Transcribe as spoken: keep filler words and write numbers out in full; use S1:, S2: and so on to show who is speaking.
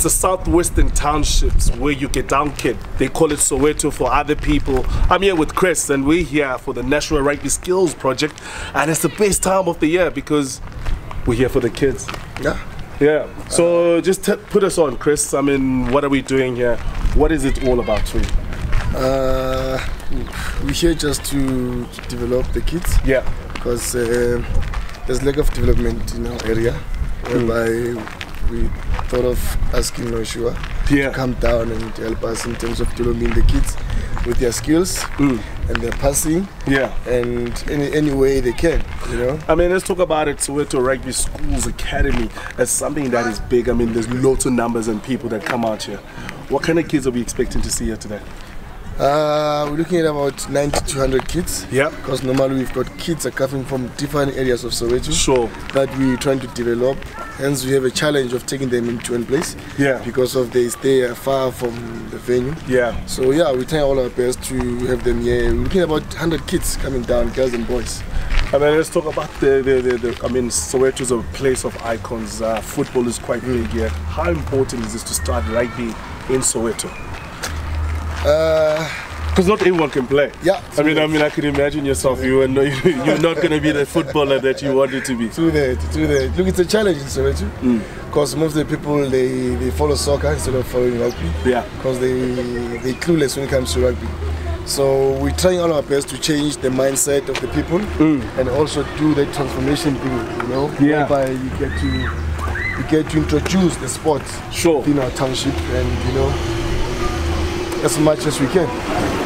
S1: it's the southwestern townships where you get down, kid. They call it Soweto for other people. I'm here with Chris, and we're here for the National Rugby Skills Project, and it's the best time of the year because we're here for the kids.
S2: Yeah.
S1: Yeah. So uh, just t put us on, Chris. I mean, what are we doing here? What is it all about for you?
S2: Uh, we're here just to develop the kids.
S1: Yeah.
S2: Because uh, there's lack of development in our area, whereby mm. we thought of asking Noshua
S1: yeah.
S2: to come down and help us in terms of developing the kids with their skills mm. and their passing.
S1: Yeah.
S2: And any any way they can, you know.
S1: I mean, let's talk about it. Soweto Rugby Schools Academy as something that is big. I mean, there's lots of numbers and people that come out here. What kind of kids are we expecting to see here today?
S2: Uh, we're looking at about ninety to one hundred kids.
S1: Yeah.
S2: Because normally we've got kids that are coming from different areas of Soweto.
S1: Sure.
S2: That we're trying to develop. Hence, we have a challenge of taking them into one place.
S1: Yeah.
S2: Because of they stay far from the venue.
S1: Yeah.
S2: So yeah, we're trying all our best to have them here. We're looking at about one hundred kids coming down, girls and boys.
S1: I mean, let's talk about the, the, the, the I mean, Soweto is a place of icons. Uh, football is quite mm. big here. How important is this to start rugby in Soweto? Because uh, not everyone can play.
S2: Yeah.
S1: I mean, I mean, I could imagine yourself. You are no, you're not going to be the footballer that you wanted to be.
S2: True that. True that. Look, it's a challenge in Soweto. Because mm. most of the people they, they follow soccer instead of following rugby. Yeah. Because they they clueless when it comes to rugby. So we're trying all our best to change the mindset of the people mm. and also do the transformation thing. You know, yeah. Whereby you get to you get to introduce the sport.
S1: Sure.
S2: In our township, and you know, as much as we can.